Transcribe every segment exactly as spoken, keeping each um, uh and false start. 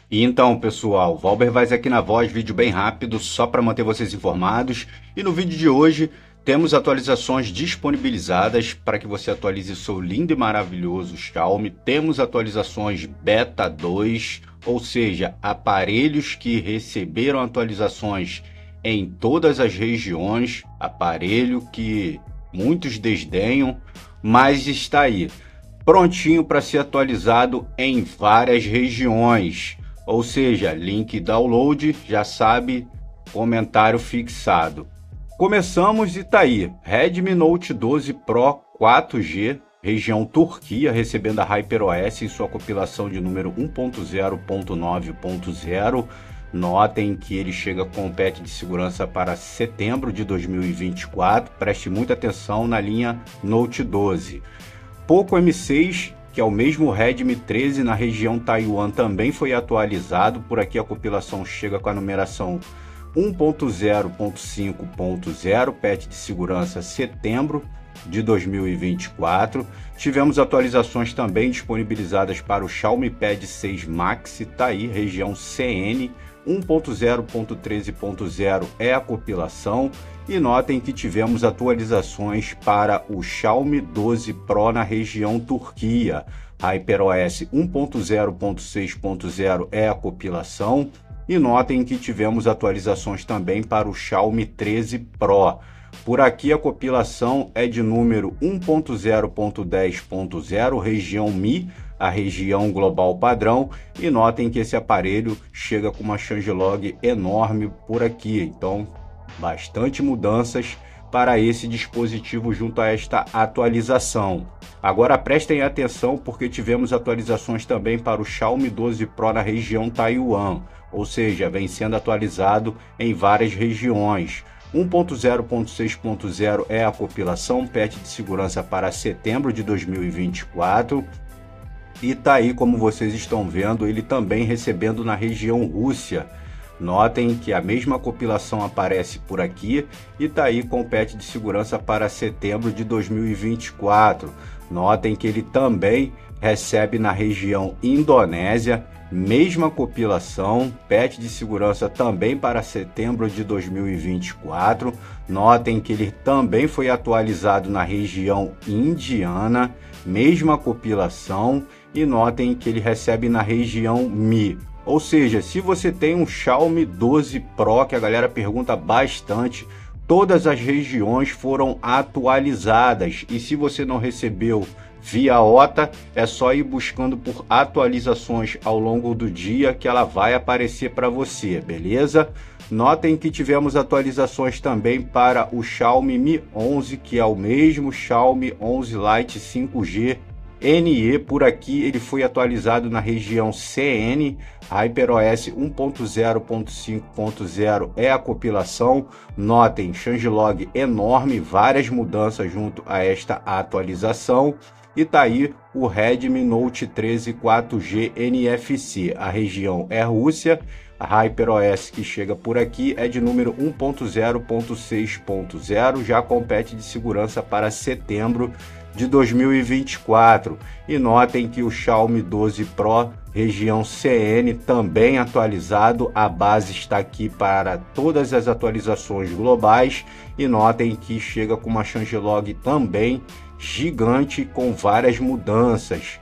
E então, pessoal, Valber Vaz aqui na voz, vídeo bem rápido, só para manter vocês informados. E no vídeo de hoje temos atualizações disponibilizadas para que você atualize seu lindo e maravilhoso Xiaomi. Temos atualizações Beta dois, ou seja, aparelhos que receberam atualizações em todas as regiões, aparelho que muitos desdenham, mas está aí, prontinho para ser atualizado em várias regiões. Ou seja, link download, já sabe, comentário fixado. Começamos e tá aí, Redmi Note doze Pro quatro G, região Turquia, recebendo a HyperOS em sua compilação de número um ponto zero ponto nove ponto zero. Notem que ele chega com patch de segurança para setembro de dois mil e vinte e quatro, preste muita atenção na linha Note doze. Poco M seis, que é o mesmo Redmi treze na região Taiwan, também foi atualizado. Por aqui a compilação chega com a numeração um ponto zero ponto cinco ponto zero, patch de segurança setembro de dois mil e vinte e quatro. Tivemos atualizações também disponibilizadas para o Xiaomi Pad seis Max, tá aí, região C N, um ponto zero ponto treze ponto zero é a compilação. E notem que tivemos atualizações para o Xiaomi doze Pro na região Turquia. HyperOS um ponto zero ponto seis ponto zero é a compilação. E notem que tivemos atualizações também para o Xiaomi treze Pro. Por aqui a compilação é de número um ponto zero ponto dez ponto zero, região Mi, a região global padrão. E notem que esse aparelho chega com uma changelog enorme por aqui, então bastante mudanças para esse dispositivo junto a esta atualização. Agora prestem atenção porque tivemos atualizações também para o Xiaomi doze Pro na região Taiwan, ou seja, vem sendo atualizado em várias regiões. um ponto zero ponto seis ponto zero é a compilação, patch de segurança para setembro de dois mil e vinte e quatro. E tá aí, como vocês estão vendo, ele também recebendo na região Rússia. Notem que a mesma compilação aparece por aqui e tá aí com patch de segurança para setembro de dois mil e vinte e quatro. Notem que ele também recebe na região Indonésia, mesma compilação, patch de segurança também para setembro de dois mil e vinte e quatro. Notem que ele também foi atualizado na região indiana, mesma compilação, e notem que ele recebe na região Mi. Ou seja, se você tem um Xiaomi doze Pro, que a galera pergunta bastante, todas as regiões foram atualizadas. E se você não recebeu via O T A, é só ir buscando por atualizações ao longo do dia que ela vai aparecer para você, beleza? Notem que tivemos atualizações também para o Xiaomi Mi onze, que é o mesmo Xiaomi onze Lite cinco G N E. Por aqui ele foi atualizado na região C N, HyperOS um ponto zero ponto cinco ponto zero é a compilação. Notem, changelog enorme, várias mudanças junto a esta atualização. E tá aí o Redmi Note treze quatro G N F C, a região é Rússia. A HyperOS que chega por aqui é de número um ponto zero ponto seis ponto zero, já com patch de segurança para setembro de dois mil e vinte e quatro. E notem que o Xiaomi doze Pro, região C N, também atualizado. A base está aqui para todas as atualizações globais. E notem que chega com uma changelog também gigante com várias mudanças.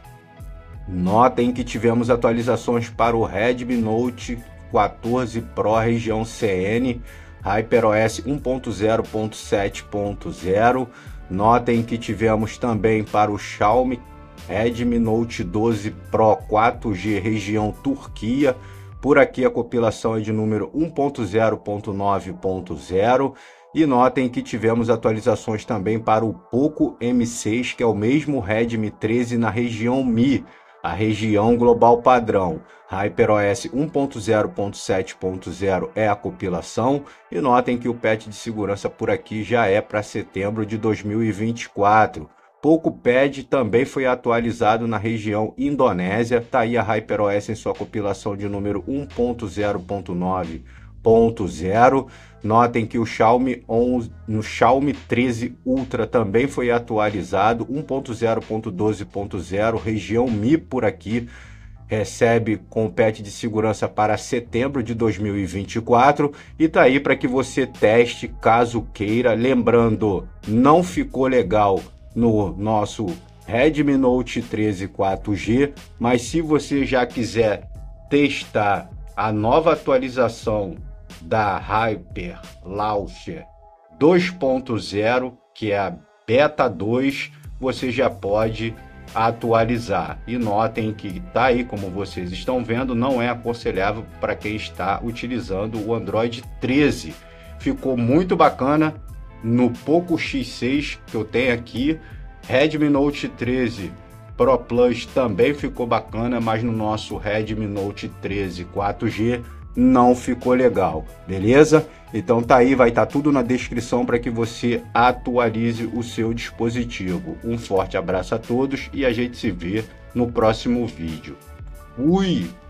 Notem que tivemos atualizações para o Redmi Note quatorze Pro, região C N, HyperOS um ponto zero ponto sete ponto zero. Notem que tivemos também para o Xiaomi Redmi Note doze Pro quatro G, região Turquia. Por aqui a compilação é de número um ponto zero ponto nove ponto zero. E notem que tivemos atualizações também para o Poco M seis, que é o mesmo Redmi treze na região Mi, a região global padrão. HyperOS um ponto zero ponto sete ponto zero é a compilação. E notem que o patch de segurança por aqui já é para setembro de dois mil e vinte e quatro. Poco Pad também foi atualizado na região Indonésia. Tá aí a HyperOS em sua compilação de número um ponto zero ponto nove ponto zero. Notem que o Xiaomi onze, no Xiaomi treze Ultra também foi atualizado, um ponto zero ponto doze ponto zero, região Mi por aqui. recebe com patch de segurança para setembro de dois mil e vinte e quatro e tá aí para que você teste caso queira. Lembrando, não ficou legal no nosso Redmi Note treze quatro G, mas se você já quiser testar a nova atualização da Hyper Launcher dois ponto zero, que é a Beta dois, você já pode atualizar. E notem que tá aí, como vocês estão vendo, não é aconselhável para quem está utilizando o Android treze. Ficou muito bacana no Poco X seis que eu tenho aqui. Redmi Note treze Pro Plus também ficou bacana, mas no nosso Redmi Note treze quatro G não ficou legal, beleza? Então tá aí, vai estar tudo na descrição para que você atualize o seu dispositivo. Um forte abraço a todos e a gente se vê no próximo vídeo. Fui!